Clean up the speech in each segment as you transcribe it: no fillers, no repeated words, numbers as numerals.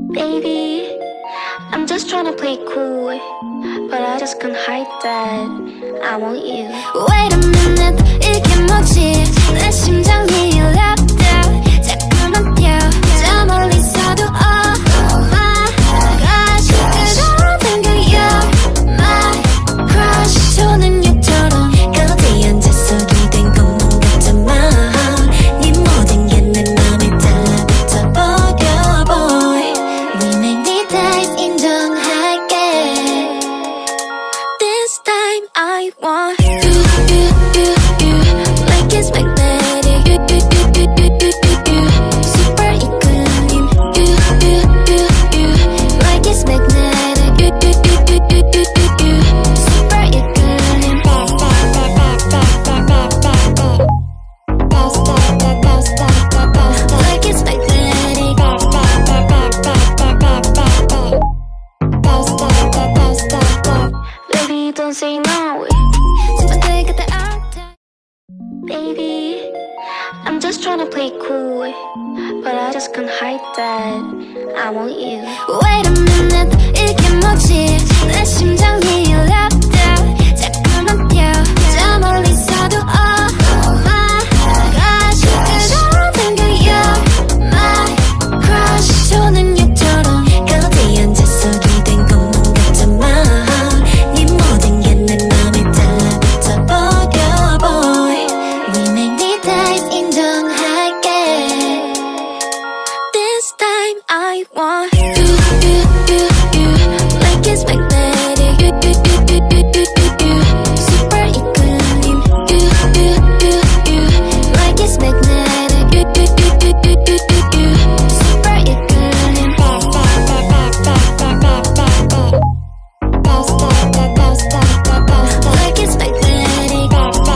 Baby, I'm just trying to play cool, but I just can't hide that I want you. Wait a minute, 이게 뭐지? 내 심장이 랩다 자꾸만 뛰어 저 멀리서도 Oh my gosh 그대로 당겨 You're my crush 조는 육처럼 거기 앉아서 기댄 것만 같지만 네 모든 게 내 맘에 달라붙어 버려 boy Remain 네 type 인정할게 This time I want like it's magnetic. Super equilibrium. Like it's magnetic. Super equilibrium. Like it's magnetic. Baby, don't say no. Baby, I'm just trying to play cool, but I just can't hide that I want you. Wait a minute, 이게 뭐지? 내 심장이 랩다 자꾸만 뛰어 저 멀리서도 Oh my gosh 그대로 당겨 You're my crush 조는 육처럼 거기 앉아서 기댄 것만 같지만 네 모든 게 내 맘에 달라붙어 버려 boy Remain 네 type 인정할게 This time I want like it's magnetic. Super equilibrium. Like it's magnetic. Super equilibrium. Like it's magnetic.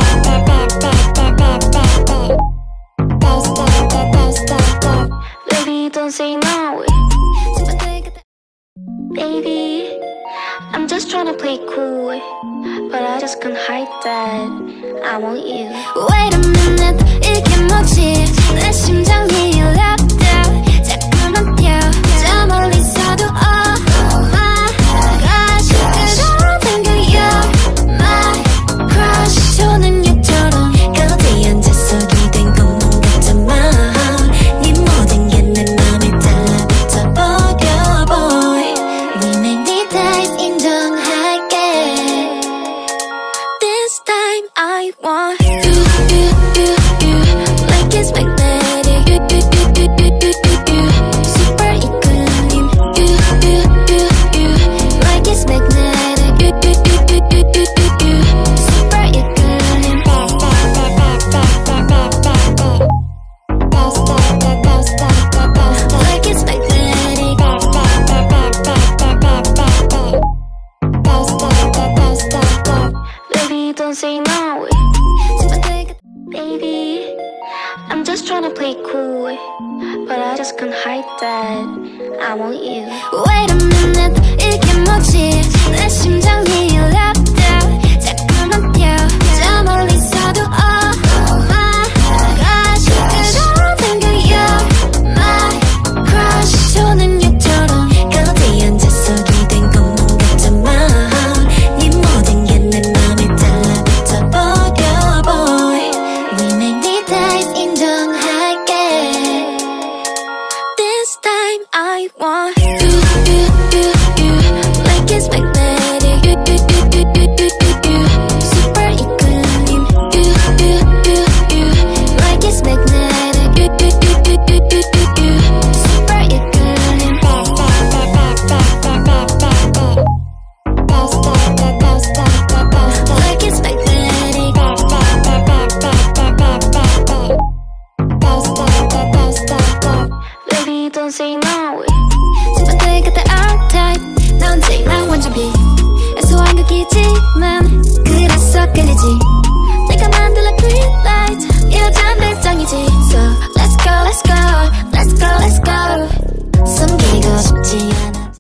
Baby, don't say no. Baby, I'm just trying to play cool, but I just can't hide that I want you. Wait a minute, 이게 뭐지? 내 심장이 랩다 자꾸만 뛰어 저 멀리서도 Oh my gosh 그대로 당겨 You're my crush 조는 육처럼 거기 앉아서 기댄 것만 같지만 네 모든 게 내 맘에 달라붙어 버려 boy Remain 네 type 인정할게 This time I want like it's magnetic. Super equilibrium. Like it's magnetic. Super equilibrium. Like it's magnetic. Baby, don't say no. Baby, I'm just trying to play cool, but I just can't hide that I want you. Wait a minute, 이게 뭐지? 내 심장이 랩다 자꾸만 뛰어 저 멀리서도 Oh my gosh 그대로 당겨 You're my crush 조는 육처럼 거기 앉아서 기댄 것만 같지만 네 모든 게 내 맘에 달라붙어 버려 boy Remain 네 type 인정할게 This time I want like it's magnetic. Super equilibrium. Like it's magnetic. Super equilibrium. Like it's magnetic. Baby, don't say no. 그때 그때 our type 넌 언제나 완전 B 애소한 극이지만 그래서 끌리지